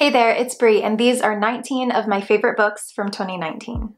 Hey there, it's Brie, and these are 19 of my favorite books from 2019.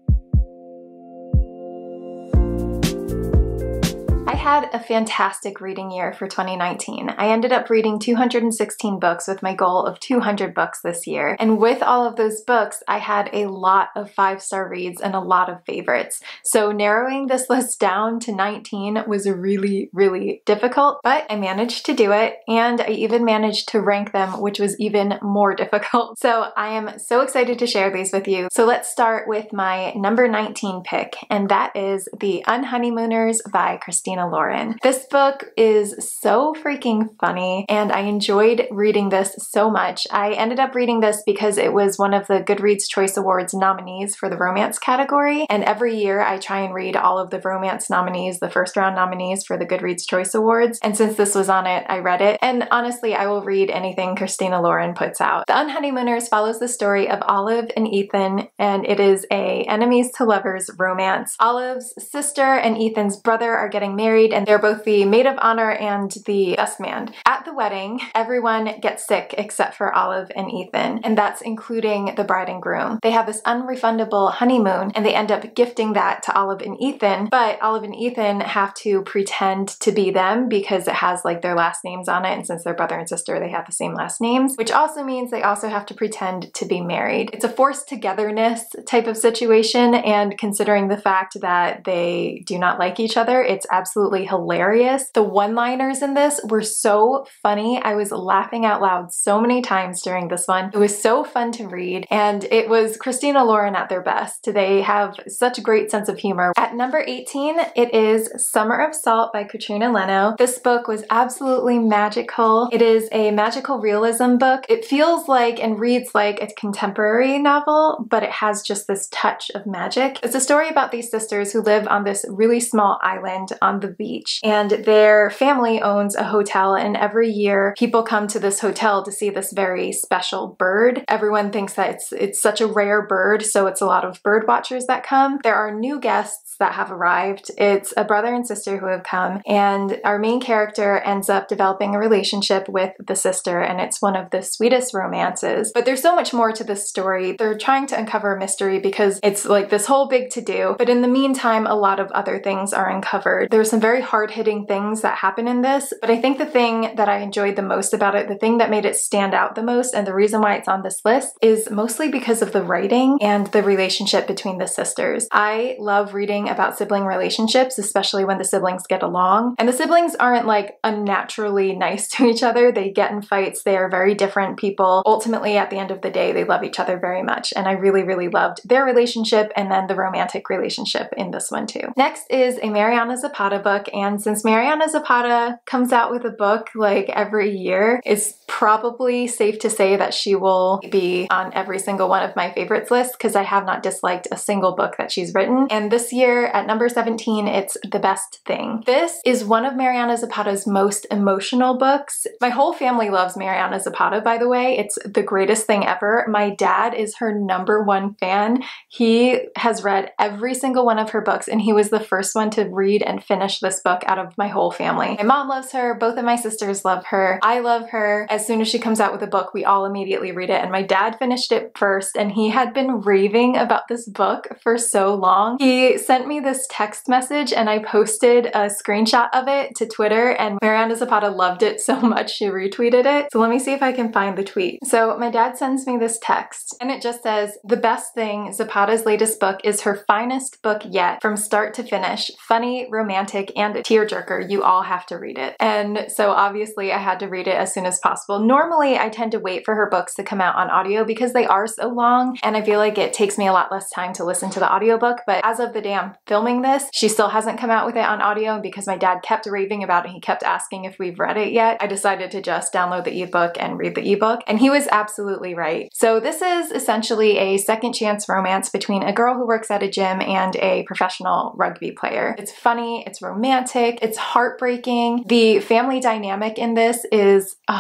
I had a fantastic reading year for 2019. I ended up reading 216 books with my goal of 200 books this year. And with all of those books, I had a lot of 5-star reads and a lot of favorites. So narrowing this list down to 19 was really, really difficult, but I managed to do it. And I even managed to rank them, which was even more difficult. So I am so excited to share these with you. So let's start with my number 19 pick, and that is The Unhoneymooners by Christina Lauren. This book is so freaking funny, and I enjoyed reading this so much. I ended up reading this because it was one of the Goodreads Choice Awards nominees for the romance category, and every year I try and read all of the romance nominees, the first round nominees for the Goodreads Choice Awards, and since this was on it, I read it, and honestly, I will read anything Christina Lauren puts out. The Unhoneymooners follows the story of Olive and Ethan, and it is a enemies to lovers romance. Olive's sister and Ethan's brother are getting married, and they're both the maid of honor and the best man. At the wedding, everyone gets sick except for Olive and Ethan, and that's including the bride and groom. They have this unrefundable honeymoon, and they end up gifting that to Olive and Ethan, but Olive and Ethan have to pretend to be them because it has like their last names on it, and since they're brother and sister, they have the same last names, which also means they also have to pretend to be married. It's a forced togetherness type of situation, and considering the fact that they do not like each other, it's absolutely hilarious. The one-liners in this were so funny. I was laughing out loud so many times during this one. It was so fun to read, and it was Christina Lauren at their best. They have such a great sense of humor. At number 18, it is Summer of Salt by Katrina Leno. This book was absolutely magical. It is a magical realism book. It feels like and reads like a contemporary novel, but it has just this touch of magic. It's a story about these sisters who live on this really small island on the beach, and their family owns a hotel, and every year people come to this hotel to see this very special bird. Everyone thinks that it's such a rare bird, so it's a lot of bird watchers that come. There are new guests that have arrived. It's a brother and sister who have come, and our main character ends up developing a relationship with the sister, and it's one of the sweetest romances. But there's so much more to this story. They're trying to uncover a mystery because it's like this whole big to-do, but in the meantime, a lot of other things are uncovered. There's some very hard-hitting things that happen in this, but I think the thing that I enjoyed the most about it, the thing that made it stand out the most, and the reason why it's on this list is mostly because of the writing and the relationship between the sisters. I love reading about sibling relationships, especially when the siblings get along, and the siblings aren't like unnaturally nice to each other. They get in fights. They are very different people. Ultimately, at the end of the day, they love each other very much, and I really, really loved their relationship and then the romantic relationship in this one too. Next is a Mariana Zapata book, and since Mariana Zapata comes out with a book like every year, it's probably safe to say that she will be on every single one of my favorites lists because I have not disliked a single book that she's written. And this year at number 17, it's The Best Thing. This is one of Mariana Zapata's most emotional books. My whole family loves Mariana Zapata, by the way. It's the greatest thing ever. My dad is her #1 fan. He has read every single one of her books, and he was the first one to read and finish this book out of my whole family. My mom loves her. Both of my sisters love her. I love her. As soon as she comes out with a book, we all immediately read it, and my dad finished it first, and he had been raving about this book for so long. He sent me this text message, and I posted a screenshot of it to Twitter, and Mariana Zapata loved it so much she retweeted it. So let me see if I can find the tweet. So my dad sends me this text, and it just says, "The Best Thing, Zapata's latest book, is her finest book yet, from start to finish. Funny, romantic, and a tearjerker. You all have to read it." And so obviously I had to read it as soon as possible. Normally I tend to wait for her books to come out on audio because they are so long, and I feel like it takes me a lot less time to listen to the audiobook, but as of the day I'm filming this, she still hasn't come out with it on audio, and because my dad kept raving about it, he kept asking if we've read it yet, I decided to just download the ebook and read the ebook, and he was absolutely right. So this is essentially a second chance romance between a girl who works at a gym and a professional rugby player. It's funny, it's romantic, it's heartbreaking. The family dynamic in this is,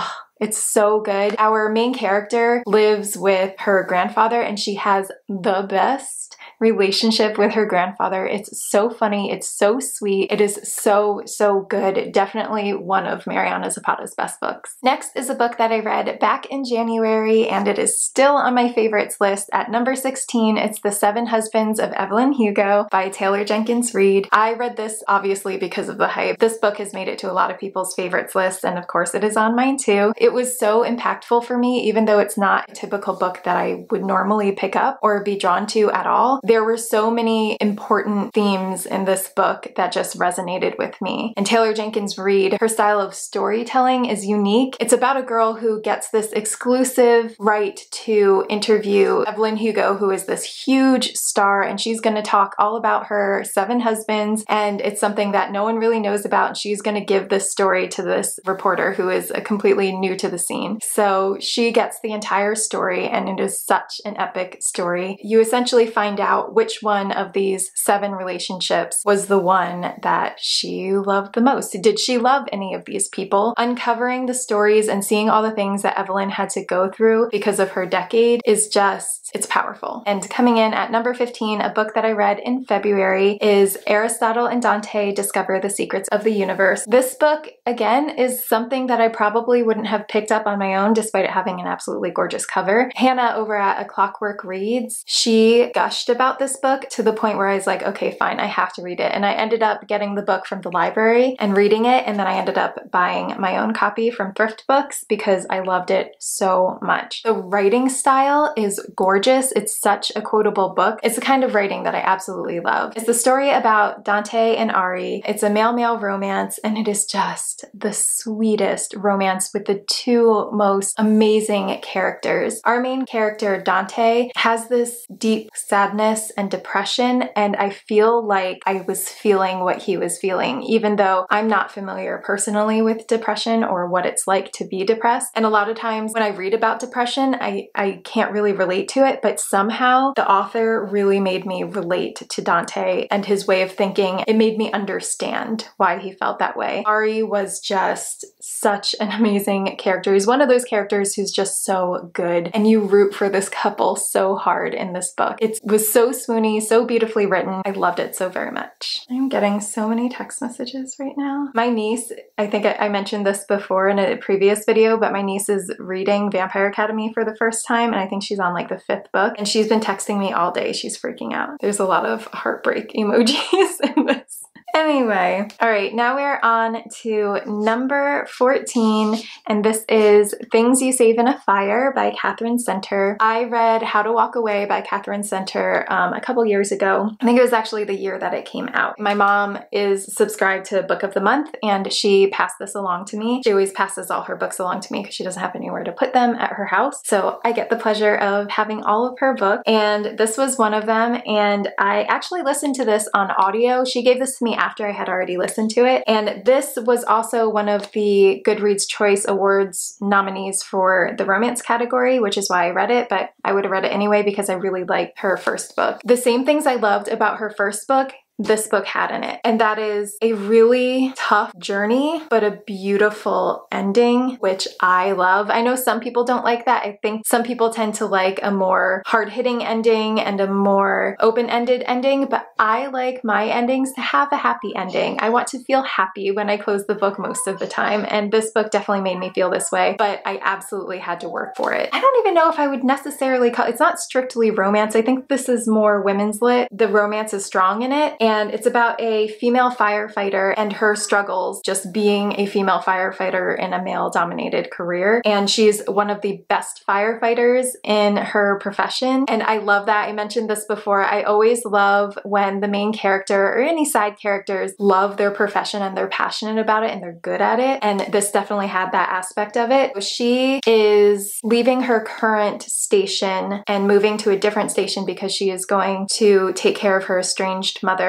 It's so good. Our main character lives with her grandfather and she has the best relationship with her grandfather. It's so funny. It's so sweet. It is so, so good. Definitely one of Mariana Zapata's best books. Next is a book that I read back in January and it is still on my favorites list at number 16. It's The Seven Husbands of Evelyn Hugo by Taylor Jenkins Reid. I read this obviously because of the hype. This book has made it to a lot of people's favorites lists and of course it is on mine too. It was so impactful for me even though it's not a typical book that I would normally pick up or be drawn to at all. There were so many important themes in this book that just resonated with me. And Taylor Jenkins Reid, her style of storytelling is unique. It's about a girl who gets this exclusive right to interview Evelyn Hugo, who is this huge star, and she's going to talk all about her 7 husbands, and it's something that no one really knows about, and she's going to give this story to this reporter who is completely new to the scene. So she gets the entire story, and it is such an epic story. You essentially find out which one of these 7 relationships was the one that she loved the most. Did she love any of these people? Uncovering the stories and seeing all the things that Evelyn had to go through because of her decade is just, it's powerful. And coming in at number 15, a book that I read in February is Aristotle and Dante Discover the Secrets of the Universe. This book, again, is something that I probably wouldn't have picked up on my own despite it having an absolutely gorgeous cover. Hannah over at A Clockwork Reads, she gushed about this book to the point where I was like, okay, fine, I have to read it. And I ended up getting the book from the library and reading it, and then I ended up buying my own copy from Thrift Books because I loved it so much. The writing style is gorgeous. It's such a quotable book. It's the kind of writing that I absolutely love. It's the story about Dante and Ari. It's a male-male romance, and it is just the sweetest romance with the 2 most amazing characters. Our main character, Dante, has this deep sadness and depression, and I feel like I was feeling what he was feeling, even though I'm not familiar personally with depression or what it's like to be depressed. And a lot of times when I read about depression, I can't really relate to it, but somehow the author really made me relate to Dante and his way of thinking. It made me understand why he felt that way. Ari was just such an amazing character. He's one of those characters who's just so good, and you root for this couple so hard in this book. It was so swoony, so beautifully written. I loved it so very much. I'm getting so many text messages right now. My niece, I think I mentioned this before in a previous video, but my niece is reading Vampire Academy for the first time, and I think she's on like the 5th book, and she's been texting me all day. She's freaking out. There's a lot of heartbreak emojis in this. Anyway, all right, now we're on to number 14, and this is Things You Save in a Fire by Catherine Center. I read How to Walk Away by Catherine Center a couple years ago. I think it was actually the year that it came out. My mom is subscribed to Book of the Month, and she passed this along to me. She always passes all her books along to me because she doesn't have anywhere to put them at her house. So I get the pleasure of having all of her books, and this was one of them, and I actually listened to this on audio. She gave this to me after I had already listened to it. And this was also one of the Goodreads Choice Awards nominees for the romance category, which is why I read it, but I would have read it anyway because I really liked her first book. The same things I loved about her first book, this book had in it. And that is a really tough journey, but a beautiful ending, which I love. I know some people don't like that. I think some people tend to like a more hard-hitting ending and a more open-ended ending, but I like my endings to have a happy ending. I want to feel happy when I close the book most of the time, and this book definitely made me feel this way, but I absolutely had to work for it. I don't even know if I would necessarily call it's not strictly romance. I think this is more women's lit. The romance is strong in it, and it's about a female firefighter and her struggles just being a female firefighter in a male-dominated career. And she's one of the best firefighters in her profession, and I love that. I mentioned this before. I always love when the main character or any side characters love their profession and they're passionate about it and they're good at it, and this definitely had that aspect of it. She is leaving her current station and moving to a different station because she is going to take care of her estranged mother.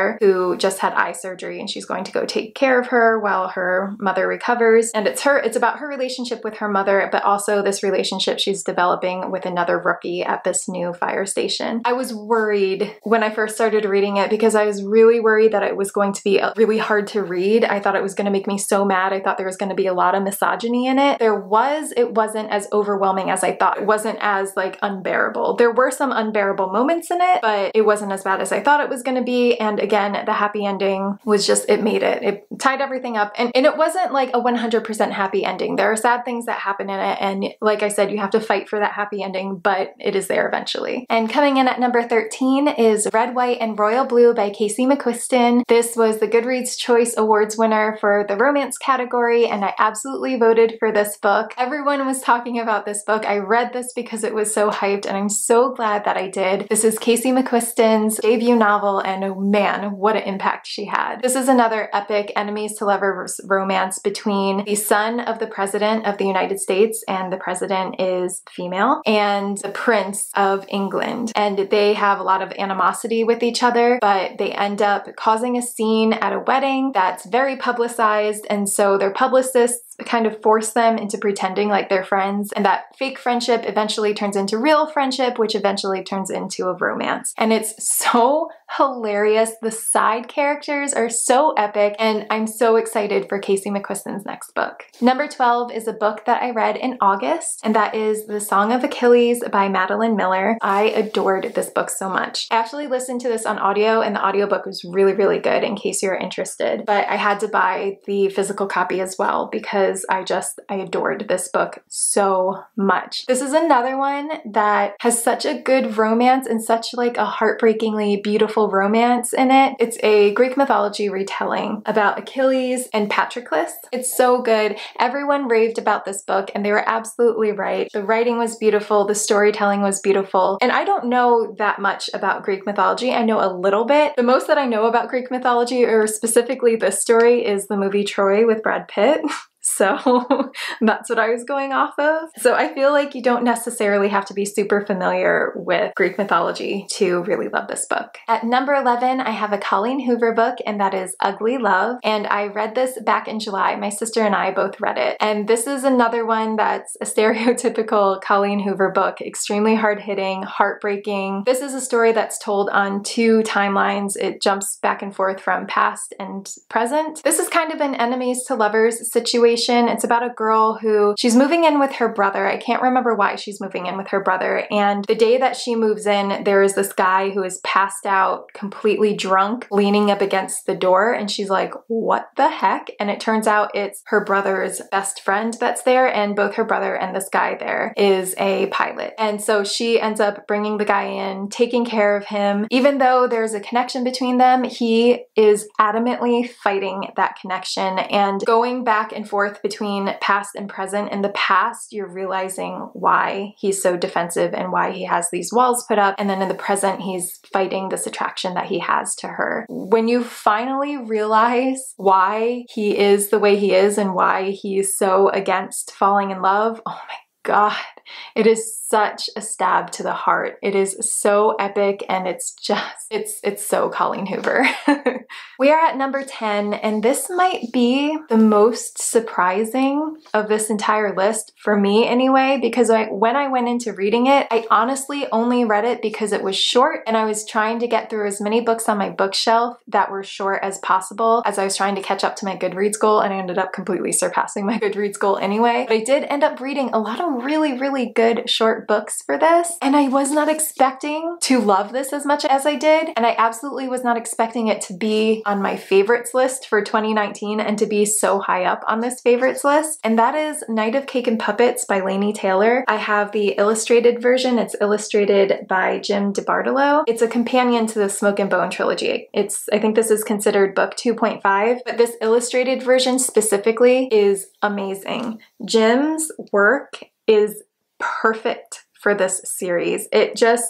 mother who just had eye surgery, and she's going to go take care of her while her mother recovers. And it's about her relationship with her mother, but also this relationship she's developing with another rookie at this new fire station. I was worried when I first started reading it because I was really worried that it was going to be really hard to read. I thought it was going to make me so mad. I thought there was going to be a lot of misogyny in it. It wasn't as overwhelming as I thought. It wasn't as like unbearable. There were some unbearable moments in it, but it wasn't as bad as I thought it was going to be. And again, the happy ending was just, it made it. It tied everything up. And it wasn't like a 100% happy ending. There are sad things that happen in it. And like I said, you have to fight for that happy ending, but it is there eventually. And coming in at number 13 is Red, White, and Royal Blue by Casey McQuiston. This was the Goodreads Choice Awards winner for the romance category, and I absolutely voted for this book. Everyone was talking about this book. I read this because it was so hyped, and I'm so glad that I did. This is Casey McQuiston's debut novel, and oh man, what an impact she had. This is another epic enemies to lovers romance between the son of the President of the United States, and the President is female, and the Prince of England. And they have a lot of animosity with each other, but they end up causing a scene at a wedding that's very publicized, and so their publicists kind of force them into pretending like they're friends, and that fake friendship eventually turns into real friendship, which eventually turns into a romance. And it's so hilarious. The side characters are so epic, and I'm so excited for Casey McQuiston's next book. Number 12 is a book that I read in August, and that is The Song of Achilles by Madeline Miller. I adored this book so much. I actually listened to this on audio, and the audiobook was really, really good in case you're interested, but I had to buy the physical copy as well because I adored this book so much. This is another one that has such a good romance and such like a heartbreakingly beautiful romance in it. It's a Greek mythology retelling about Achilles and Patroclus. It's so good. Everyone raved about this book, and they were absolutely right. The writing was beautiful, the storytelling was beautiful, and I don't know that much about Greek mythology. I know a little bit. The most that I know about Greek mythology, or specifically this story, is the movie Troy with Brad Pitt. So that's what I was going off of. So I feel like you don't necessarily have to be super familiar with Greek mythology to really love this book. At number 11, I have a Colleen Hoover book, and that is Ugly Love. And I read this back in July. My sister and I both read it. And this is another one that's a stereotypical Colleen Hoover book, extremely hard-hitting, heartbreaking. This is a story that's told on two timelines. It jumps back and forth from past and present. This is kind of an enemies to lovers situation. It's about a girl who, she's moving in with her brother. I can't remember why she's moving in with her brother. And the day that she moves in, there is this guy who is passed out, completely drunk, leaning up against the door. And she's like, what the heck? And it turns out it's her brother's best friend that's there. And both her brother and this guy there is a pilot. And so she ends up bringing the guy in, taking care of him. Even though there's a connection between them, he is adamantly fighting that connection and going back and forth between past and present. In the past, you're realizing why he's so defensive and why he has these walls put up. And then in the present, he's fighting this attraction that he has to her. When you finally realize why he is the way he is and why he's so against falling in love, oh my God, it is such a stab to the heart. It is so epic, and it's so Colleen Hoover. We are at number 10, and this might be the most surprising of this entire list, for me anyway, because when I went into reading it, I honestly only read it because it was short, and I was trying to get through as many books on my bookshelf that were short as possible as I was trying to catch up to my Goodreads goal, and I ended up completely surpassing my Goodreads goal anyway. But I did end up reading a lot of really, really good short books for this, and I was not expecting to love this as much as I did, and I absolutely was not expecting it to be on my favorites list for 2019 and to be so high up on this favorites list, and that is Night of Cake and Puppets by Laini Taylor. I have the illustrated version. It's illustrated by Jim DeBartolo. It's a companion to the Smoke and Bone trilogy. I think this is considered book 2.5, but this illustrated version specifically is amazing. Jim's work is perfect for this series. It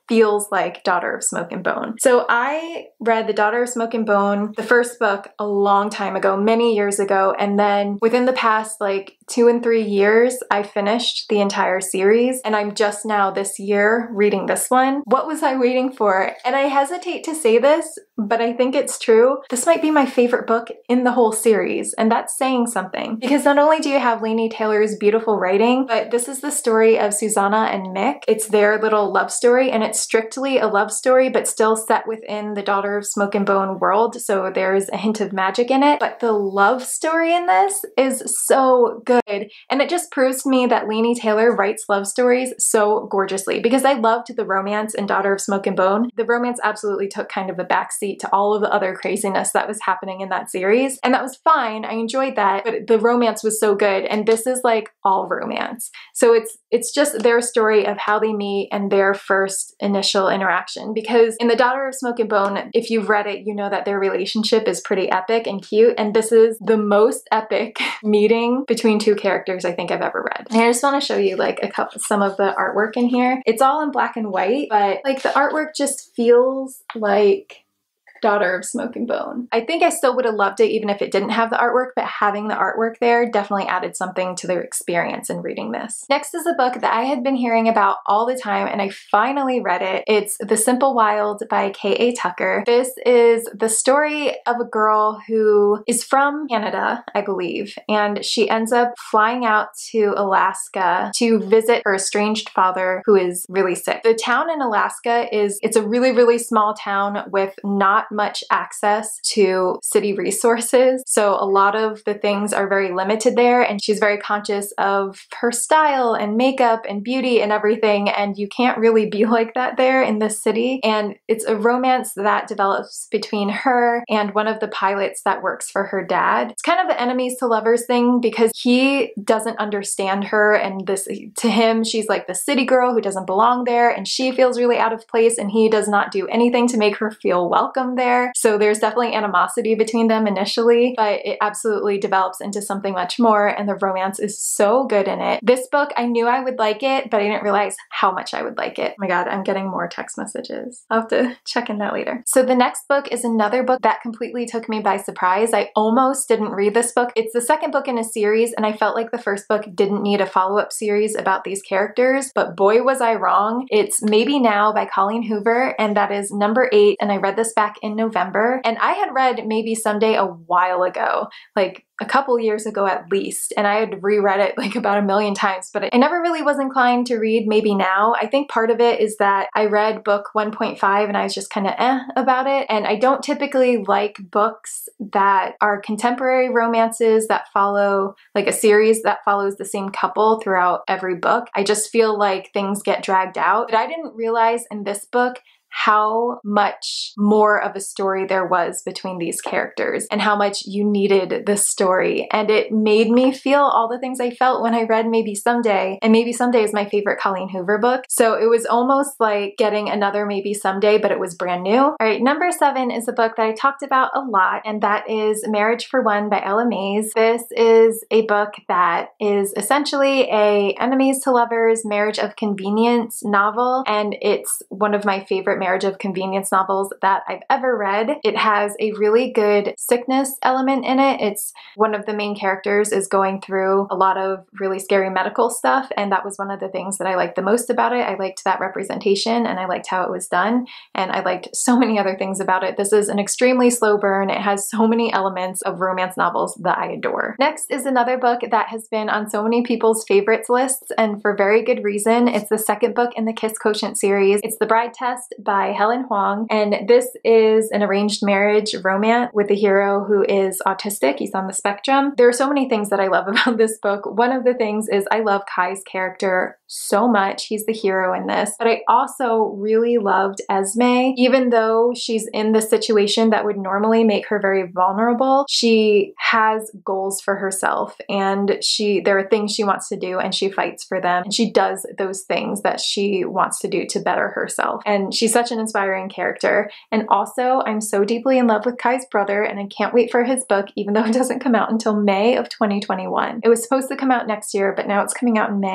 feels like Daughter of Smoke and Bone. So I read The Daughter of Smoke and Bone, the first book, a long time ago, many years ago, and then within the past like 2 and 3 years, I finished the entire series, and I'm just now this year reading this one. What was I waiting for? And I hesitate to say this, but I think it's true. This might be my favorite book in the whole series, and that's saying something. Because not only do you have Laini Taylor's beautiful writing, but this is the story of Susanna and Mick. It's their little love story, and it's strictly a love story, but still set within the Daughter of Smoke and Bone world, so there's a hint of magic in it. But the love story in this is so good, and it just proves to me that Laini Taylor writes love stories so gorgeously, because I loved the romance in Daughter of Smoke and Bone. The romance absolutely took kind of a backseat to all of the other craziness that was happening in that series, and that was fine. I enjoyed that, but the romance was so good, and this is like all romance. So it's just their story of how they meet and their first initial interaction, because in The Daughter of Smoke and Bone, if you've read it, you know that their relationship is pretty epic and cute, and this is the most epic meeting between two characters I think I've ever read. And I just want to show you like some of the artwork in here. It's all in black and white, but like the artwork just feels like Daughter of Smoke and Bone. I think I still would have loved it even if it didn't have the artwork, but having the artwork there definitely added something to their experience in reading this. Next is a book that I had been hearing about all the time, and I finally read it. It's The Simple Wild by K.A. Tucker. This is the story of a girl who is from Canada, I believe, and she ends up flying out to Alaska to visit her estranged father who is really sick. The town in Alaska it's a really, really small town with not much access to city resources. So a lot of the things are very limited there, and she's very conscious of her style and makeup and beauty and everything, and you can't really be like that there in this city. And it's a romance that develops between her and one of the pilots that works for her dad. It's kind of an enemies to lovers thing, because he doesn't understand her, and to him she's like the city girl who doesn't belong there, and she feels really out of place, and he does not do anything to make her feel welcome there. So there's definitely animosity between them initially, but it absolutely develops into something much more, and the romance is so good in it. This book, I knew I would like it, but I didn't realize how much I would like it. Oh my god, I'm getting more text messages. I'll have to check in that later. So the next book is another book that completely took me by surprise. I almost didn't read this book. It's the second book in a series, and I felt like the first book didn't need a follow-up series about these characters, but boy was I wrong. It's Maybe Now by Colleen Hoover, and that is number 8, and I read this back in November, and I had read Maybe Someday a while ago, like a couple years ago at least, and I had reread it like about 1,000,000 times, but I never really was inclined to read Maybe Now. I think part of it is that I read book 1.5 and I was just kind of about it, and I don't typically like books that are contemporary romances that follow like a series that follows the same couple throughout every book. I just feel like things get dragged out, but I didn't realize in this book how much more of a story there was between these characters and how much you needed this story. And it made me feel all the things I felt when I read Maybe Someday, and Maybe Someday is my favorite Colleen Hoover book. So it was almost like getting another Maybe Someday, but it was brand new. All right, number 7 is a book that I talked about a lot, and that is Marriage for One by Ella Mays. This is a book that is essentially a enemies to lovers, marriage of convenience novel, and it's one of my favorite marriage of convenience novels that I've ever read. It has a really good sickness element in it. It's one of the main characters is going through a lot of really scary medical stuff, and that was one of the things that I liked the most about it. I liked that representation, and I liked how it was done, and I liked so many other things about it. This is an extremely slow burn. It has so many elements of romance novels that I adore. Next is another book that has been on so many people's favorites lists, and for very good reason. It's the second book in the Kiss Quotient series. It's The Bride Test by Helen Huang, and this is an arranged marriage romance with a hero who is autistic. He's on the spectrum. There are so many things that I love about this book. One of the things is I love Kai's character so much. He's the hero in this, but I also really loved Esme. Even though she's in this situation that would normally make her very vulnerable, she has goals for herself, and there are things she wants to do, and she fights for them, and she does those things that she wants to do to better herself. And she's such an inspiring character. And also, I'm so deeply in love with Kai's brother, and I can't wait for his book, even though it doesn't come out until May of 2021. It was supposed to come out next year, but now it's coming out in May,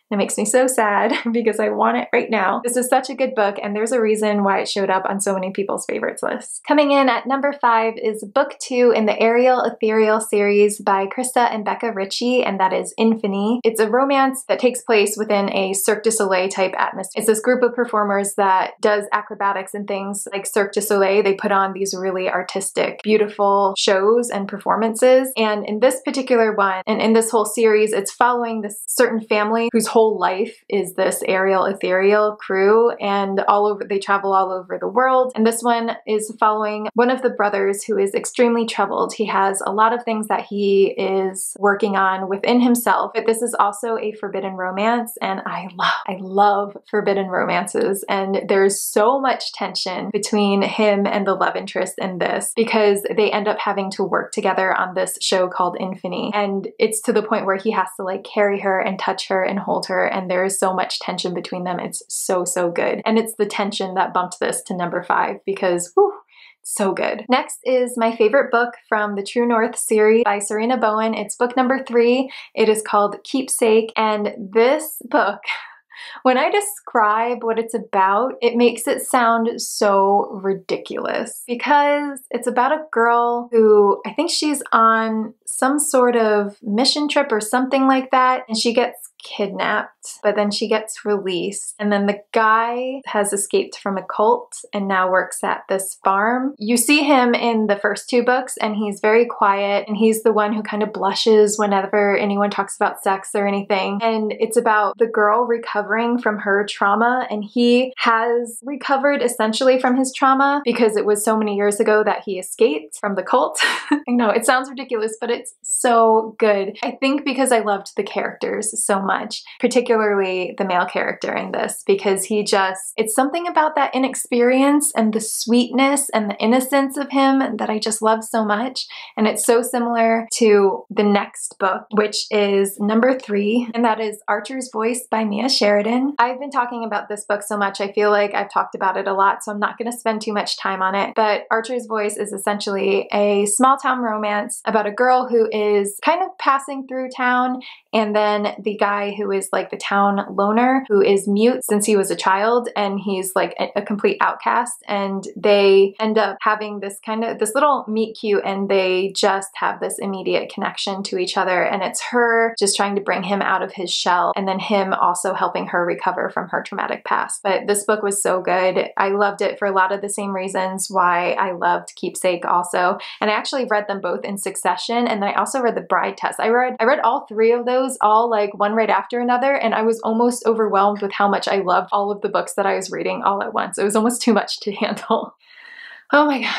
It makes me so sad because I want it right now. This is such a good book, and there's a reason why it showed up on so many people's favorites lists. Coming in at number 5 is book 2 in the Ariel Ethereal series by Krista and Becca Ritchie, and that is Infini. It's a romance that takes place within a Cirque du Soleil type atmosphere. It's this group of performers that does acrobatics and things like Cirque du Soleil. They put on these really artistic, beautiful shows and performances. And in this particular one, and in this whole series, it's following this certain family whose whole life is this Ariel Ethereal crew, and they travel all over the world. And this one is following one of the brothers who is extremely troubled. He has a lot of things that he is working on within himself, but this is also a forbidden romance, and I love forbidden romances, and there's so much tension between him and the love interest in this because they end up having to work together on this show called Infini, and it's to the point where he has to like carry her and touch her and hold her, and there is so much tension between them. It's so good, and it's the tension that bumped this to number 5 because whew, so good. Next is my favorite book from the True North series by Serena Bowen. It's book number 3. It is called Keepsake, and this book, when I describe what it's about, it makes it sound so ridiculous because it's about a girl who, I think she's on some sort of mission trip or something like that, and she gets kidnapped, but then she gets released. And then the guy has escaped from a cult and now works at this farm. You see him in the first 2 books, and he's very quiet, and he's the one who kind of blushes whenever anyone talks about sex or anything. And it's about the girl recovering from her trauma, and he has recovered essentially from his trauma because it was so many years ago that he escaped from the cult. I know it sounds ridiculous, but it's so good. I think because I loved the characters so much, particularly the male character in this, because it's something about that inexperience and the sweetness and the innocence of him that I just love so much. And it's so similar to the next book, which is number 3, and that is Archer's Voice by Mia Sheridan. I've been talking about this book so much, I feel like I've talked about it a lot, so I'm not going to spend too much time on it. But Archer's Voice is essentially a small town romance about a girl who is kind of passing through town, and then the guy who is like the town loner, who is mute since he was a child, and he's like a complete outcast, and they end up having this little meet cute, and they just have this immediate connection to each other, and it's her just trying to bring him out of his shell, and then him also helping her recover from her traumatic past. But this book was so good. I loved it for a lot of the same reasons why I loved Keepsake also, and I actually read them both in succession, and then I also read The Bride Test. I read all 3 of those, all like one right after another, and I was almost overwhelmed with how much I loved all of the books that I was reading all at once. It was almost too much to handle. Oh my god.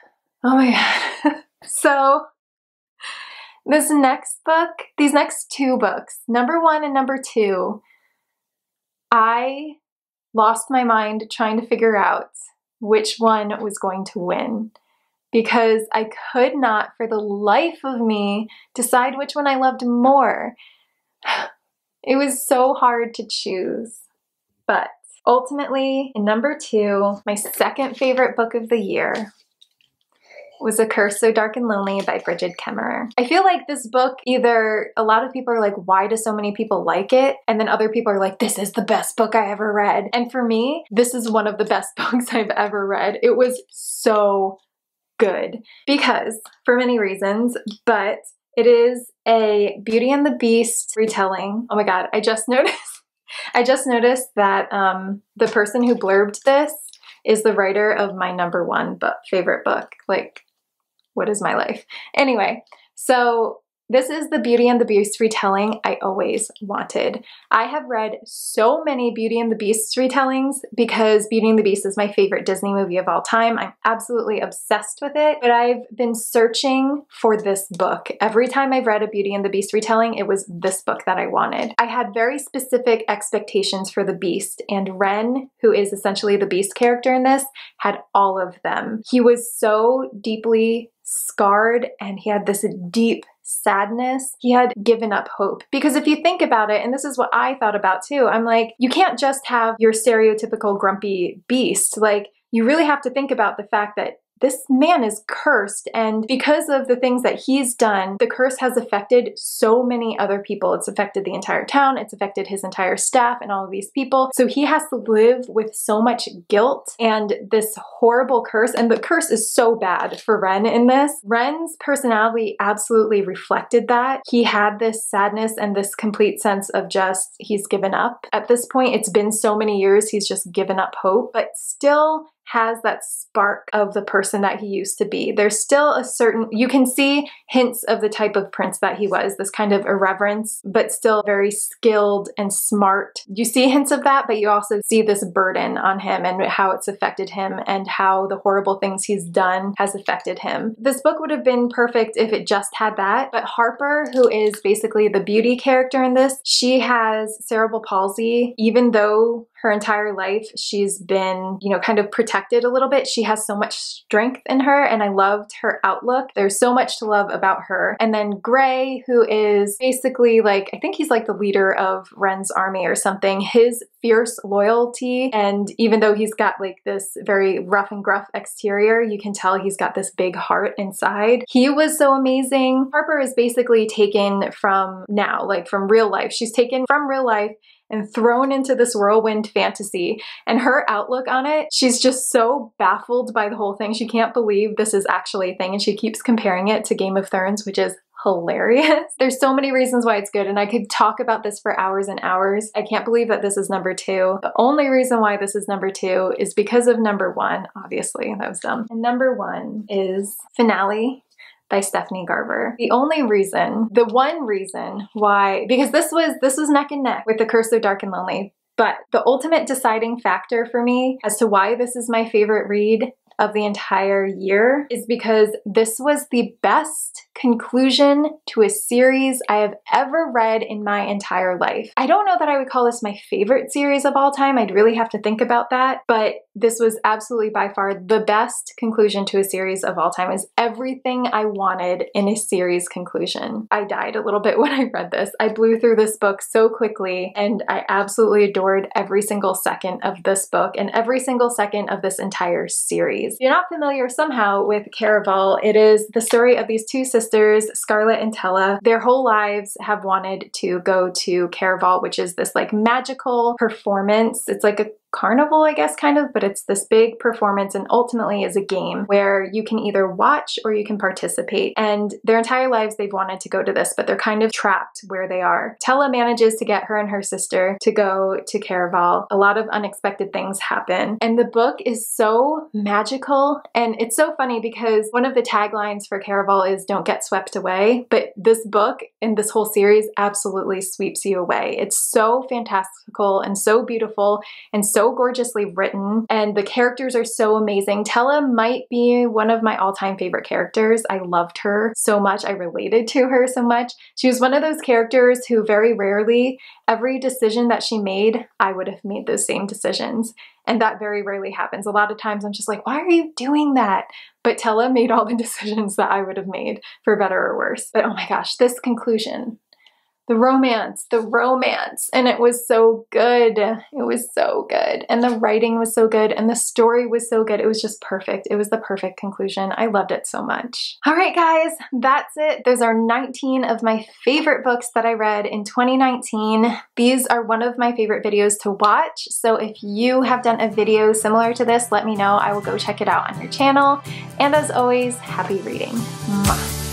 Oh my god. So these next 2 books, number 1 and number 2, I lost my mind trying to figure out which one was going to win, because I could not for the life of me decide which one I loved more. It was so hard to choose, but ultimately, in number 2, my second favorite book of the year was A Curse So Dark and Lonely by Bridget Kemmerer. I feel like this book, either a lot of people are like, why do so many people like it? And then other people are like, this is the best book I ever read. And for me, this is one of the best books I've ever read. It was so good because, for many reasons, but it is a Beauty and the Beast retelling. Oh my god, I just noticed that the person who blurbed this is the writer of my number 1 favorite book. Like, what is my life? Anyway, so this is the Beauty and the Beast retelling I always wanted. I have read so many Beauty and the Beast retellings because Beauty and the Beast is my favorite Disney movie of all time. I'm absolutely obsessed with it, but I've been searching for this book. Every time I've read a Beauty and the Beast retelling, it was this book that I wanted. I had very specific expectations for the Beast, and Ren, who is essentially the Beast character in this, had all of them. He was so deeply scarred, and he had this deep sadness. He had given up hope. Because if you think about it, and this is what I thought about too, I'm like, you can't just have your stereotypical grumpy beast. Like, you really have to think about the fact that this man is cursed, and because of the things that he's done, the curse has affected so many other people. It's affected the entire town, it's affected his entire staff and all of these people. So he has to live with so much guilt and this horrible curse, and the curse is so bad for Ren in this. Ren's personality absolutely reflected that. He had this sadness and this complete sense of just, he's given up. At this point, it's been so many years, he's just given up hope, but still has that spark of the person that he used to be. There's still a certain, you can see hints of the type of prince that he was, this kind of irreverence, but still very skilled and smart. You see hints of that, but you also see this burden on him and how it's affected him and how the horrible things he's done has affected him. This book would have been perfect if it just had that, but Harper, who is basically the beauty character in this, she has cerebral palsy. Even though her entire life she's been, you know, kind of protected a little bit, she has so much strength in her, and I loved her outlook. There's so much to love about her. And then Gray, who is basically like, I think he's like the leader of Ren's army or something. His fierce loyalty, and even though he's got like this very rough and gruff exterior, you can tell he's got this big heart inside. He was so amazing. Harper is basically taken from now, like from real life. She's taken from real life and thrown into this whirlwind fantasy, and her outlook on it, she's just so baffled by the whole thing. She can't believe this is actually a thing, and she keeps comparing it to Game of Thrones, which is hilarious. There's so many reasons why it's good, and I could talk about this for hours and hours. I can't believe that this is number 2. The only reason why this is number 2 is because of number 1, obviously. That was dumb. And number 1 is Finale by Stephanie Garber. The one reason why, because this was neck and neck with The Curse of Dark and Lonely, but the ultimate deciding factor for me as to why this is my favorite read of the entire year is because this was the best conclusion to a series I have ever read in my entire life. I don't know that I would call this my favorite series of all time. I'd really have to think about that, but this was absolutely by far the best conclusion to a series of all time. Is everything I wanted in a series conclusion. I died a little bit when I read this. I blew through this book so quickly, and I absolutely adored every single second of this book and every single second of this entire series. If you're not familiar somehow with Caraval, it is the story of these two sisters, Scarlett and Tella. Their whole lives have wanted to go to Caraval, which is this like magical performance. It's like a carnival, I guess, kind of, but it's this big performance and ultimately is a game where you can either watch or you can participate. And their entire lives they've wanted to go to this, but they're kind of trapped where they are. Tella manages to get her and her sister to go to Caraval. A lot of unexpected things happen. And the book is so magical, and it's so funny because one of the taglines for Caraval is "Don't get swept away," but this book and this whole series absolutely sweeps you away. It's so fantastical and so beautiful and so gorgeously written, and the characters are so amazing. Tella might be one of my all-time favorite characters. I loved her so much. I related to her so much. She was one of those characters who very rarely, every decision that she made, I would have made those same decisions. And that very rarely happens. A lot of times I'm just like, why are you doing that? But Tella made all the decisions that I would have made, for better or worse. But oh my gosh, this conclusion. The romance, and it was so good. It was so good. And the writing was so good, and the story was so good. It was just perfect. It was the perfect conclusion. I loved it so much. All right, guys, that's it. Those are 19 of my favorite books that I read in 2019. These are one of my favorite videos to watch. So if you have done a video similar to this, let me know. I will go check it out on your channel. And as always, happy reading. Mwah.